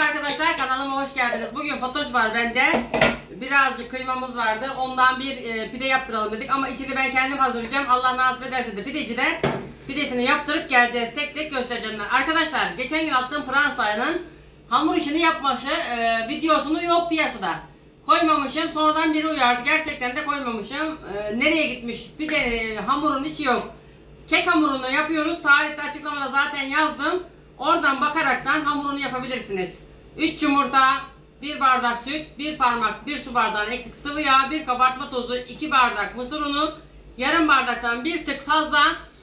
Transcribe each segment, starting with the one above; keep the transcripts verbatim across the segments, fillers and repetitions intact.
arkadaşlar, kanalıma hoş geldiniz. Bugün Fatoş var bende. Birazcık kıymamız vardı. Ondan bir e, pide yaptıralım dedik ama içini ben kendim hazırlayacağım. Allah nasip ederse de pidecide pidesini yaptırıp geleceğiz. Tek tek göstereceğim. Arkadaşlar geçen gün attığım Fransa'nın hamur işini yapması e, videosunu yok piyasada. Koymamışım. Sonradan biri uyardı. Gerçekten de koymamışım. E, nereye gitmiş? Pide e, hamurun içi yok. Kek hamurunu yapıyoruz. Tarihte açıklamada zaten yazdım. Oradan bakaraktan hamurunu yapabilirsiniz. üç yumurta, bir bardak süt, bir parmak, bir su bardağı eksik sıvı yağ, bir kabartma tozu, iki bardak mısır unu, yarım bardaktan bir tık fazla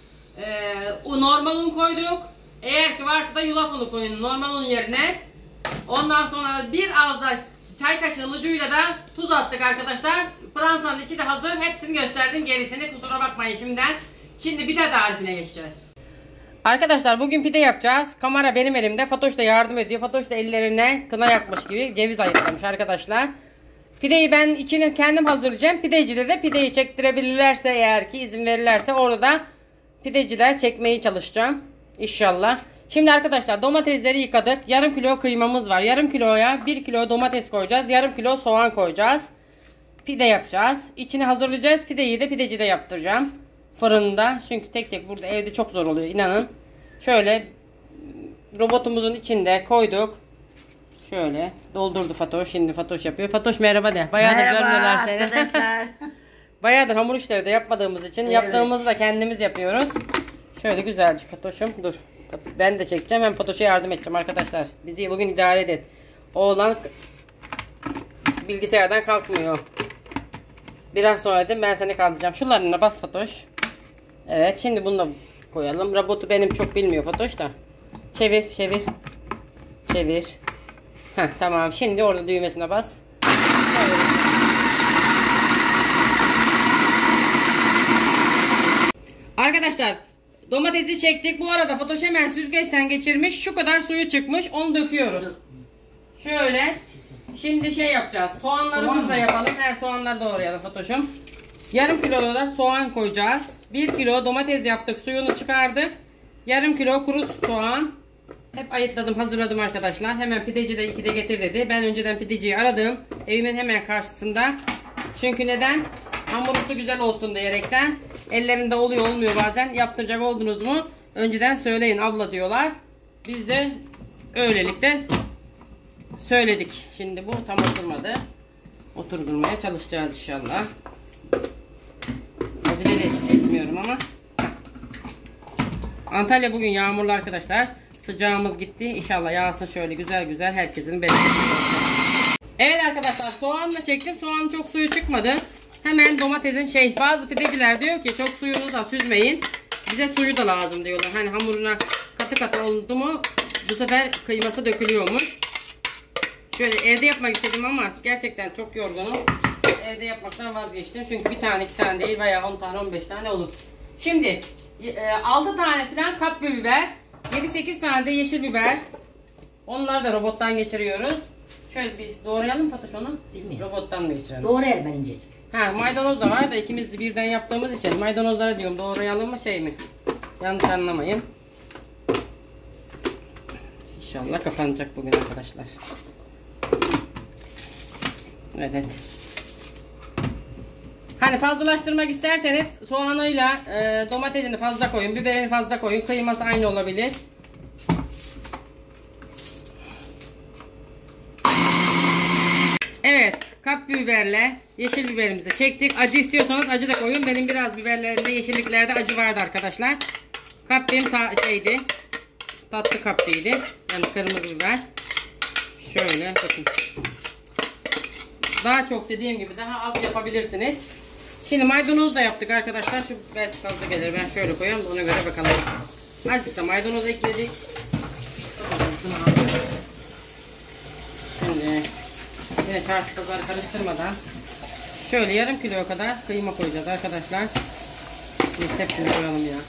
e, normal un koyduk. Eğer ki varsa da yulaf unu koyun normal un yerine. Ondan sonra bir ağız da çay kaşığı ucuyla da tuz attık arkadaşlar. Fransa'nın içi de hazır. Hepsini gösterdim, gerisini kusura bakmayın şimdiden. Şimdi pide tarifine geçeceğiz. Arkadaşlar bugün pide yapacağız. Kamera benim elimde. Fatoş da yardım ediyor. Fatoş da ellerine kına yakmış gibi ceviz ayıklamış arkadaşlar. Pideyi ben içini kendim hazırlayacağım. Pidecide de pideyi çektirebilirlerse, eğer ki izin verirlerse, orada da pideciler çekmeye çalışacağım. İnşallah. Şimdi arkadaşlar domatesleri yıkadık. Yarım kilo kıymamız var. Yarım kiloya bir kilo domates koyacağız. Yarım kilo soğan koyacağız. Pide yapacağız. İçini hazırlayacağız. Pideyi de pidecide yaptıracağım. Fırında. Çünkü tek tek burada evde çok zor oluyor, inanın. Şöyle robotumuzun içinde koyduk. Şöyle doldurdu Fatoş. Şimdi Fatoş yapıyor. Fatoş merhaba de. Bayağıdır merhaba görmüyorlar seni. Arkadaşlar. Bayağıdır hamur işleri de yapmadığımız için, evet, yaptığımızı da kendimiz yapıyoruz. Şöyle güzelce Fatoş'um dur. Ben de çekeceğim. Hem Fatoş'a yardım edeceğim arkadaşlar. Bizi bugün idare edin. Oğlan bilgisayardan kalkmıyor. Biraz sonra dedim ben seni kaldıracağım. Şunlarına bas Fatoş. Evet, şimdi bunu da koyalım. Robotu benim çok bilmiyor Fatoş da. Çevir, çevir. Çevir. Heh, tamam. Şimdi orada düğmesine bas. Evet. Arkadaşlar domatesi çektik. Bu arada Fatoş hemen süzgeçten geçirmiş. Şu kadar suyu çıkmış. Onu döküyoruz. Şöyle. Şimdi şey yapacağız. Soğanlarımızı da yapalım. Her soğanları doğrayalım Fatoş'um. Yarım kilo da soğan koyacağız. bir kilo domates yaptık. Suyunu çıkardık. Yarım kilo kuru soğan. Hep ayıtladım, hazırladım arkadaşlar. Hemen pideci de ikide getir dedi. Ben önceden pideciyi aradım. Evimin hemen karşısında. Çünkü neden? Hamurusu güzel olsun diyerekten. Ellerinde oluyor olmuyor bazen. Yaptıracak oldunuz mu? Önceden söyleyin abla diyorlar. Biz de öylelikle söyledik. Şimdi bu tam oturmadı. Oturdurmaya çalışacağız inşallah. Acele de etmiyorum ama. Antalya bugün yağmurlu arkadaşlar. Sıcağımız gitti. İnşallah yağsın şöyle güzel güzel, herkesin bereketi. Evet arkadaşlar, soğanla çektim. Soğanın çok suyu çıkmadı. Hemen domatesin şey, bazı pideciler diyor ki çok suyunu da süzmeyin. Bize suyu da lazım diyorlar. Hani hamuruna katı katı oldu mu bu sefer kıyması dökülüyormuş. Şöyle evde yapmak istedim ama gerçekten çok yorgunum. Evde yapmaktan vazgeçtim. Çünkü bir tane iki tane değil, bayağı on tane on beş tane olur. Şimdi altı tane falan kapya biber, yedi sekiz tane de yeşil biber. Onları da robottan geçiriyoruz. Şöyle bir doğrayalım Fatoş onu. Bilmiyorum. Robottan mı geçirelim? Doğrayalım ben incecik. Ha, maydanoz da var da ikimiz de birden yaptığımız için maydanozları diyorum, doğrayalım mı şey mi? Yanlış anlamayın. İnşallah kapanacak bugün arkadaşlar. Evet. Hani fazlalaştırmak isterseniz soğanıyla e, domatesini fazla koyun, biberini fazla koyun, kıyması aynı olabilir. Evet, kapya biberle yeşil biberimizi çektik. Acı istiyorsanız acı da koyun. Benim biraz biberlerinde, yeşilliklerde acı vardı arkadaşlar. Kapyam ta şeydi, tatlı kapyaydı. Yani kırmızı biber. Şöyle bakın. Daha çok, dediğim gibi daha az yapabilirsiniz. Şimdi maydanoz da yaptık arkadaşlar. Şu belki fazla gelir. Ben şöyle koyayım da ona göre bakalım. Azıcık da maydanoz ekledik. Şimdi yine çarşı pazarı karıştırmadan şöyle yarım kilo kadar kıyma koyacağız arkadaşlar. Biz hepsini koyalım ya.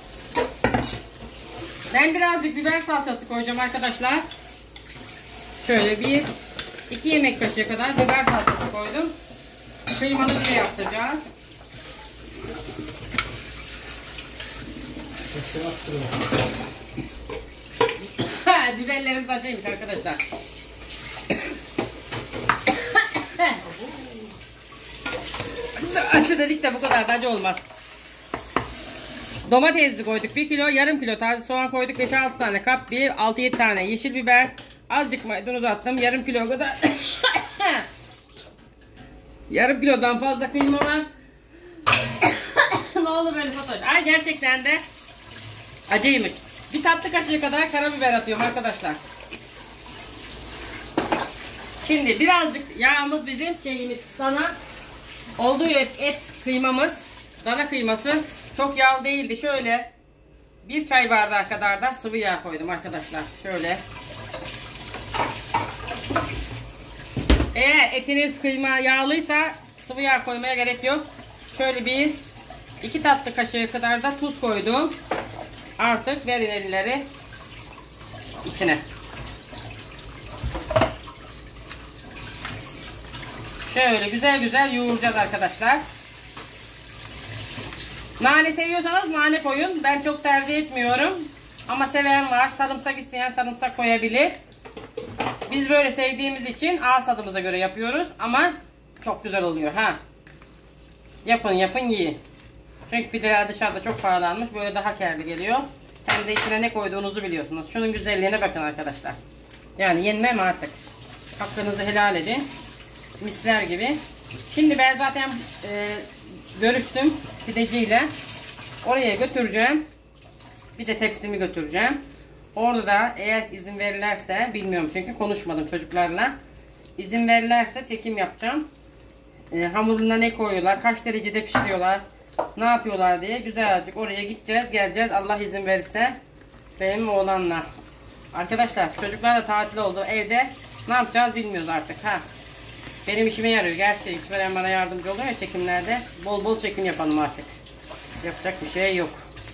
Ben birazcık biber salçası koyacağım arkadaşlar. Şöyle bir iki yemek kaşığı kadar biber salçası koydum. Kıymalı pide yaptıracağız. Biberlerimiz acıymış arkadaşlar. acı dedik de bu kadar da acı olmaz. Domatesli koyduk bir kilo, yarım kilo taze soğan koyduk, beş altı tane kapya, altı yedi tane yeşil biber, azıcık maydanoz attım, yarım kilo kadar yarım kilodan fazla kıyma var. Ne oldu böyle fotoğraf? Ay gerçekten de acıymış. Bir tatlı kaşığı kadar karabiber atıyorum arkadaşlar. Şimdi birazcık yağımız bizim şeyimiz, dana olduğu et, et kıymamız, dana kıyması çok yağlı değildi. Şöyle bir çay bardağı kadar da sıvı yağ koydum arkadaşlar. Şöyle. Eğer etiniz kıyma yağlıysa sıvı yağ koymaya gerek yok. Şöyle bir iki tatlı kaşığı kadar da tuz koydum. Artık verin elleri içine. Şöyle güzel güzel yoğuracağız arkadaşlar. Nane seviyorsanız nane koyun. Ben çok tercih etmiyorum. Ama seven var. Sarımsak isteyen sarımsak koyabilir. Biz böyle sevdiğimiz için ağız tadımıza göre yapıyoruz. Ama çok güzel oluyor. Ha. Yapın yapın yiyin. Çünkü pideler dışarıda çok pahalanmış. Böyle daha kârlı geliyor. Hem de içine ne koyduğunuzu biliyorsunuz. Şunun güzelliğine bakın arkadaşlar. Yani yenmem artık. Hakkınızı helal edin. Misler gibi. Şimdi ben zaten e, görüştüm pideciyle. Oraya götüreceğim. Bir de tepsimi götüreceğim. Orada da eğer izin verirlerse, bilmiyorum çünkü konuşmadım çocuklarla. İzin verirlerse çekim yapacağım. E, hamuruna ne koyuyorlar, kaç derecede pişiriyorlar, ne yapıyorlar diye güzelcik oraya gideceğiz, geleceğiz Allah izin verirse benim oğlanla. Arkadaşlar çocuklar da tatil oldu, evde ne yapacağız bilmiyoruz artık. Ha. Benim işime yarıyor gerçi, Yükselen bana yardımcı oluyor ya çekimlerde. Bol bol çekim yapalım artık. Yapacak bir şey yok.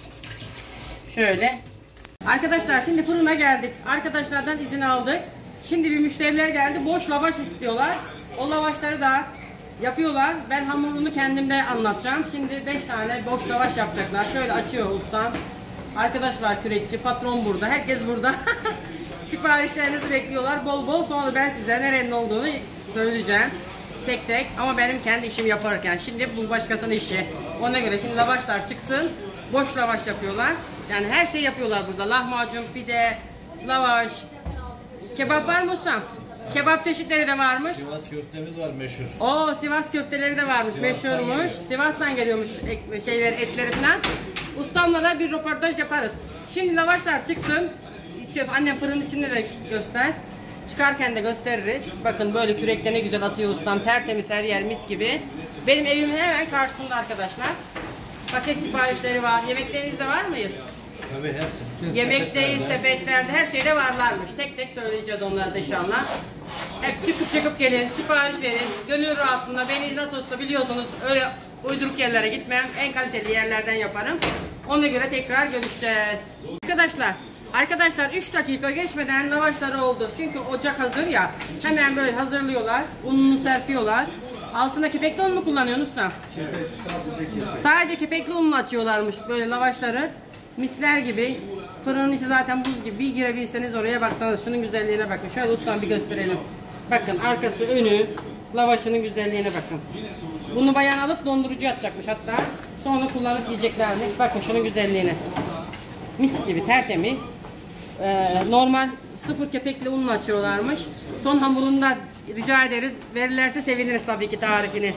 Şöyle. Arkadaşlar şimdi fırına geldik. Arkadaşlardan izin aldık. Şimdi bir müşteriler geldi. Boş lavaş istiyorlar. O lavaşları da yapıyorlar. Ben hamurunu kendimde anlatacağım. Şimdi beş tane boş lavaş yapacaklar. Şöyle açıyor ustam. Arkadaş var kürekçi. Patron burada. Herkes burada. Siparişlerinizi bekliyorlar. Bol bol. Sonra ben size nerenin olduğunu söyleyeceğim. Tek tek. Ama benim kendi işimi yaparken. Şimdi bu başkasının işi. Ona göre şimdi lavaşlar çıksın. Boş lavaş yapıyorlar. Yani her şey yapıyorlar burada. Lahmacun, pide, lavaş. Kebap var mı ustam? Kebap çeşitleri de varmış. Sivas köftemiz var meşhur. Oo, Sivas köfteleri de varmış. Sivas'tan meşhurmuş. geliyor. Sivas'tan geliyormuş şeyler, etleri falan. Ustamla da bir röportaj yaparız. Şimdi lavaşlar çıksın. Annem fırının içinde de göster. Çıkarken de gösteririz. Bakın böyle kürekte ne güzel atıyor ustam. Tertemiz, her yer mis gibi. Benim evimin hemen karşısında arkadaşlar. Paket siparişleri var. Yemeklerinizde var mıyız? Tabii hepsi. Bütün Yemekteyiz, sepetlerde. sepetlerde, her şeyde varlarmış. Tek tek söyleyeceğiz onları da inşallah. Hep çıkıp çıkıp gelin, sipariş verin. Gönül rahatlığında beni nasıl olsa biliyorsunuz, öyle uyduruk yerlere gitmem. En kaliteli yerlerden yaparım. Ona göre tekrar görüşeceğiz. Arkadaşlar, arkadaşlar üç dakika geçmeden lavaşları oldu. Çünkü ocak hazır ya. Hemen böyle hazırlıyorlar. Ununu serpiyorlar. Altına kepekli un mu kullanıyorsun usta? Sadece kepekli unla açıyorlarmış böyle lavaşları. Misler gibi. Fırının içi zaten buz gibi. Bir girebilseniz oraya baksanız şunun güzelliğine bakın. Şöyle ustam bir gösterelim. Bakın arkası önü. Lavaşının güzelliğine bakın. Bunu bayan alıp dondurucuya atacakmış hatta. Sonra kullanıp yiyeceklermiş. Bakın şunun güzelliğine. Mis gibi tertemiz. Ee, normal sıfır kepekli unla açıyorlarmış. Son hamurunda rica ederiz. Verirlerse seviniriz tabii ki tarifini.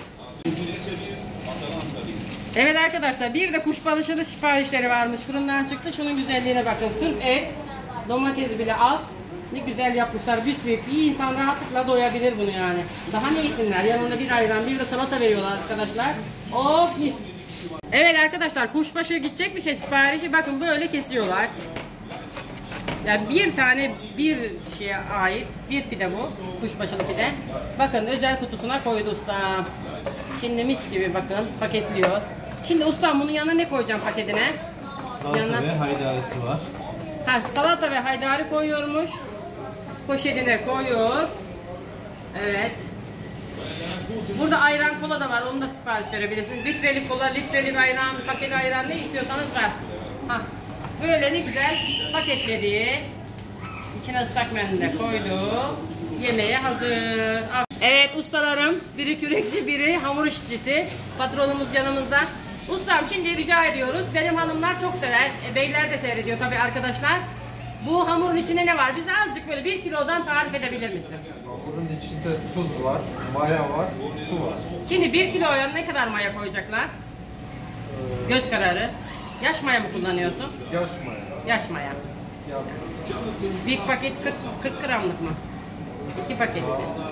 Evet arkadaşlar, bir de kuşbaşılı siparişleri varmış. Fırından çıktı. Şunun güzelliğine bakın. Sırf et, domates bile az. Ne güzel yapmışlar. Büyük bir insan rahatlıkla doyabilir bunu yani. Daha ne yesinler? Yanında bir ayran, bir de salata veriyorlar arkadaşlar. Of mis. Evet arkadaşlar, kuşbaşı gidecek bir şey siparişi. Bakın böyle kesiyorlar. Yani bir tane bir şeye ait bir pide bu. Kuşbaşılı pide. Bakın özel kutusuna koydu ustam. Şimdi mis gibi bakın paketliyor. Şimdi ustam bunun yanına ne koyacağım paketine? Salata yanına... ve haydarisi var. Ha, salata ve haydari koyuyormuş. Poşetine koyuyor. Evet. Burada ayran kola da var. Onu da sipariş verebilirsiniz. Litreli kola, litreli ayran, paket ayran ne istiyorsanız var. Ha. Böyle ne güzel paketledi. İçine ıslak mendil koydu. Yemeğe hazır. Evet ustalarım, biri kürekçi, biri hamur işçisi. Patronumuz yanımızda. Ustam şimdi rica ediyoruz. Benim hanımlar çok sever. E, beyler de seyrediyor tabii arkadaşlar. Bu hamurun içinde ne var? Bize azıcık böyle bir kilodan tarif edebilir misin? Hamurun içinde tuz var, maya var, su var. Şimdi bir kiloya ne kadar maya koyacaklar? Göz kararı. Yaş maya mı kullanıyorsun? Yaş maya. Yaş maya. Ya, Bir paket kırk, kırk gramlık mı? İki paket.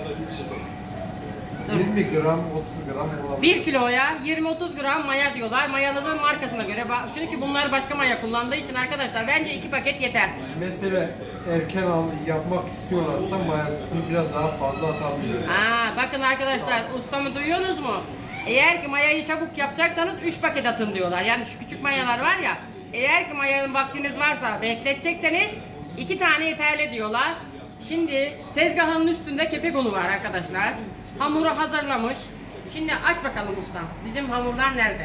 yirmi gram, otuz gram olabilir. bir kiloya yirmi otuz gram maya diyorlar. Mayanızın markasına göre. Çünkü bunlar başka maya kullandığı için arkadaşlar bence iki paket yeter. Mesela erken al, yapmak istiyorlarsa mayasını biraz daha fazla atabilir. Aa, bakın arkadaşlar ustamı duyuyorsunuz mu? Eğer ki mayayı çabuk yapacaksanız üç paket atın diyorlar. Yani şu küçük mayalar var ya. Eğer ki mayanın vaktiniz varsa bekletecekseniz iki tane yeterli diyorlar. Şimdi tezgahın üstünde kepek unu var arkadaşlar. Hamuru hazırlamış. Şimdi aç bakalım ustam. Bizim hamurlar nerede?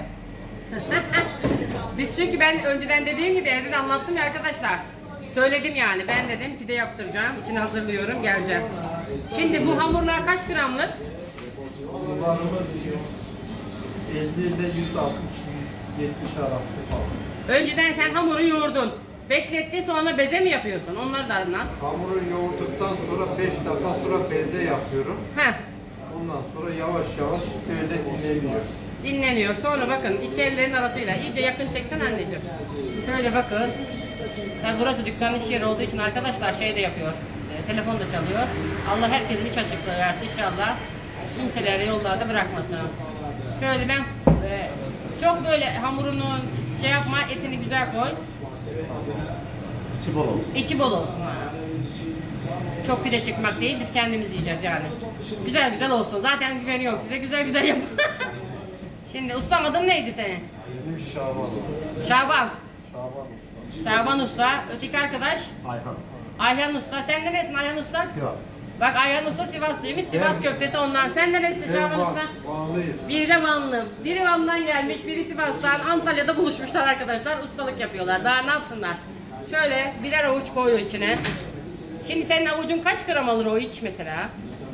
Biz çünkü ben önceden dediğim gibi evde anlattım ya arkadaşlar. Söyledim yani. Ben dedim pide yaptıracağım. İçini hazırlıyorum. Geleceğim. Şimdi bu hamurlar kaç gramlık? Hamurlarımız yüz elli ile yüz altmış yüz yetmiş arası falan. Önceden sen hamuru yoğurdun. Bekletti sonra beze mi yapıyorsun? Onları da anlat. Hamuru yoğurduktan sonra beş dakika sonra beze yapıyorum. Heh. Ondan sonra yavaş yavaş böyle dinleniyor. Dinleniyor. Sonra bakın iki ellerin arasıyla iyice yakın çeksen anneciğim. Şöyle bakın. Sen burası dükkanın iş yeri olduğu için arkadaşlar şey de yapıyor. E, telefon da çalıyor. Allah herkesin iç açıklığı versin inşallah. Kimseleri yollarda bırakmasın. Şöyle ben e, çok böyle hamurunu şey yapma, etini güzel koy. İçi bol olsun. İçi bol olsun ha. Çok pide çıkmak değil, biz kendimiz yiyeceğiz yani. Güzel güzel olsun. Zaten güveniyorum size. Güzel güzel yapın. Şimdi ustam adın neydi senin? Benim Şaban. Şaban. Şaban. Şaban Usta. Öteki arkadaş? Ayhan. Ayhan Usta. Sen neresin Ayhan Usta? Sivas. Bak Ayhan Usta Sivaslıymış. Sivas Ben- köftesi ondan. Sen neresin Şaban Usta? Vanlıyım. Biri de Vanlı. Biri Van'dan gelmiş, biri Sivas'tan. Antalya'da buluşmuşlar arkadaşlar. Ustalık yapıyorlar. Daha ne yapsınlar? Şöyle birer avuç koyuyor içine. Şimdi senin avucun kaç gram alır o iç mesela?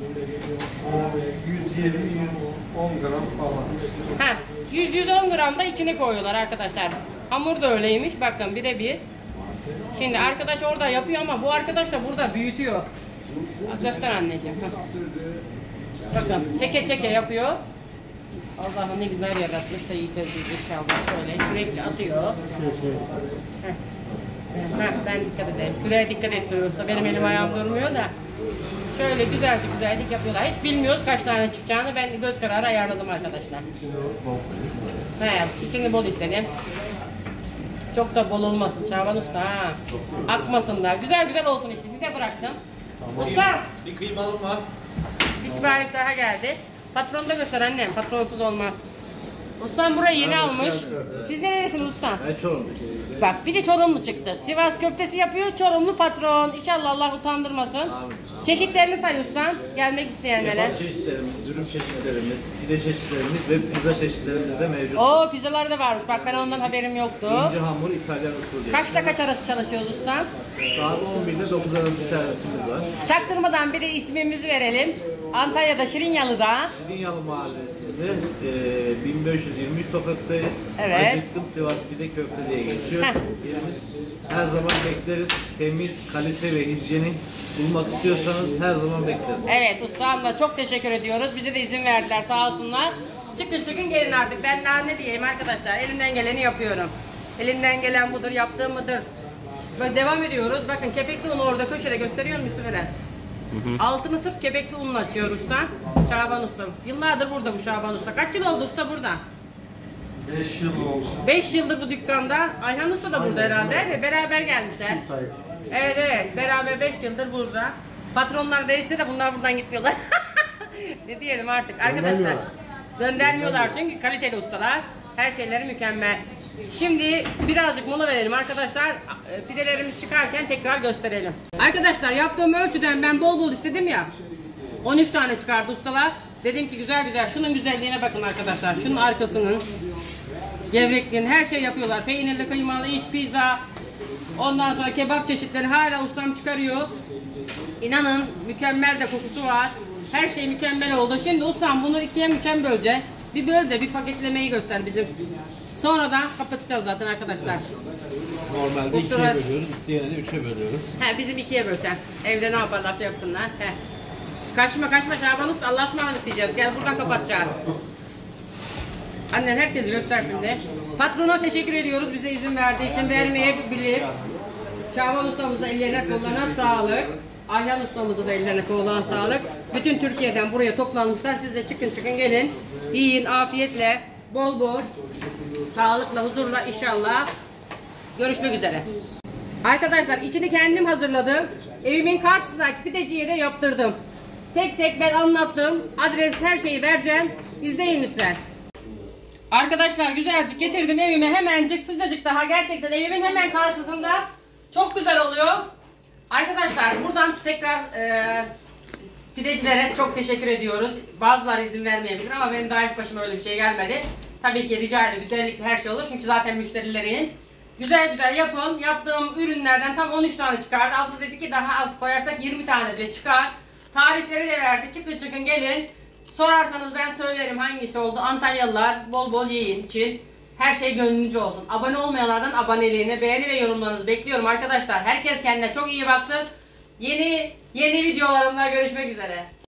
yüz yirmi yüz on gram falan. Ha, yüz yüz on gram da içine koyuyorlar arkadaşlar. Hamur da öyleymiş. Bakın birebir. Şimdi arkadaş orada yapıyor ama bu arkadaş da burada büyütüyor. Göster anneciğim. Heh. Bakın çeke çeke yapıyor. Allah'ım ne güzel yaratmış da yiyeceğiz biz inşallah. Şöyle sürekli atıyor. Heh. Heh, ben dikkat edeyim. Şuraya dikkat et usta. Benim elim ayağım durmuyor da. Şöyle güzelce güzellik yapıyorlar. Hiç bilmiyoruz kaç tane çıkacağını. Ben göz kararı ayarladım arkadaşlar. He, içini bol istedim. Çok da bol olmasın Şaban Usta ha. Akmasın da. Güzel güzel olsun işte. Size bıraktım. Usta, Bir kıymalım var. bir sipariş daha geldi. Patronu da göster annem. Patronsuz olmaz. Ustam burayı yeni almış. Siz neresiniz usta? Ben Çorum. Bak bir de Çorumlu çıktı. Sivas köftesi yapıyor, Çorumlu patron. İnşallah Allah utandırmasın. Amin. Çeşitlerini say ustam. Gelmek isteyenlere. Kebap çeşitlerimiz, dürüm çeşitlerimiz, pide çeşitlerimiz ve pizza çeşitlerimiz de mevcut. Oo pizzalar da varmış. Bak ben ondan haberim yoktu. İnce hamur İtalyan usulü. Kaçta kaç arası çalışıyoruz ustam? Saat on bir ile dokuz arası servisimiz var. Çaktırmadan bir de ismimizi verelim. Antalya'da Şirinyalı'da. Şirinyalı Mahallesi'nde e, bin beş yüz yirmi üç sokaktayız. Evet. Acıktım Sivas Pide Köfte diye geçiyor. Heh. Yerimiz her zaman bekleriz. Temiz, kalite ve hijyenik bulmak istiyorsanız her zaman bekleriz. Evet ustamla çok teşekkür ediyoruz. Bize de izin verdiler sağ olsunlar. Çıkın çıkın gelin artık. Ben daha ne diyeyim arkadaşlar. Elimden geleni yapıyorum. Elimden gelen budur, yaptığım budur. Böyle devam ediyoruz. Bakın kepekli unu orada köşede gösteriyor mu Yusuf Eren? Altını sırf kepekli unla açıyor usta. Şaban Usta. Yıllardır burada bu Şaban Usta. Kaç yıl oldu usta burada? beş yıl oldu. beş yıldır bu dükkanda. Ayhan Usta da burada herhalde ve beraber gelmişler. Evet evet beraber beş yıldır burada. Patronlar değilse de bunlar buradan gitmiyorlar. Ne diyelim artık arkadaşlar. Göndermiyorlar çünkü kaliteli ustalar. Her şeyleri mükemmel. Şimdi birazcık mola verelim arkadaşlar. Pidelerimiz çıkarken tekrar gösterelim. Arkadaşlar yaptığım ölçüden ben bol bol istedim ya. on üç tane çıkardı ustalar. Dedim ki güzel güzel şunun güzelliğine bakın arkadaşlar. Şunun arkasının gevrekliğini her şey yapıyorlar. Peynirli, kıymalı, iç pizza. Ondan sonra kebap çeşitleri hala ustam çıkarıyor. İnanın mükemmel de kokusu var. Her şey mükemmel oldu. Şimdi ustam bunu ikiye mi üçe mi böleceğiz? Bir böl de bir paketlemeyi göster bizim. Sonradan kapatacağız zaten arkadaşlar. Normalde ikiye Ustalar- bölüyoruz, isteyene de üçe bölüyoruz. He bizim ikiye bölsen. Evde ne yaparlarsa yapsınlar. He. Kaçma kaçma Şaban Usta, Allah'a ısmarladık diyeceğiz. Gel buradan kapatacağız. Annen herkesi göster şimdi. Patrona teşekkür ediyoruz bize izin verdiği için. Vermeyebilir. Şaban ustamıza ellerine kollarına sağlık. Ayhan ustamıza da ellerine kollarına sağlık. Bütün Türkiye'den buraya toplanmışlar. Siz de çıkın çıkın gelin. Yiyin afiyetle. Bol bol. Sağlıkla, huzurla inşallah. Görüşmek üzere. Arkadaşlar içini kendim hazırladım. Evimin karşısındaki pideciye de yaptırdım. Tek tek ben anlattım. Adres, her şeyi vereceğim. İzleyin lütfen. Arkadaşlar güzelcik getirdim evime, hemencik sıcacık, daha gerçekten evimin hemen karşısında. Çok güzel oluyor. Arkadaşlar buradan tekrar e, pidecilere çok teşekkür ediyoruz. Bazıları izin vermeyebilir ama benim daha ilk başıma öyle bir şey gelmedi. Tabii ki rica ederim, güzellikle her şey olur çünkü zaten müşterilerin. Güzel güzel yapın. Yaptığım ürünlerden tam on üç tane çıkardı. Abla dedi ki daha az koyarsak yirmi tane bile çıkar. Tarifleri de verdi. Çıkın çıkın gelin. Sorarsanız ben söylerim hangisi oldu. Antalyalılar bol bol yiyin için. Her şey gönlünüzce olsun. Abone olmayanlardan aboneliğini, beğeni ve yorumlarınızı bekliyorum arkadaşlar. Herkes kendine çok iyi baksın. Yeni yeni videolarımda görüşmek üzere.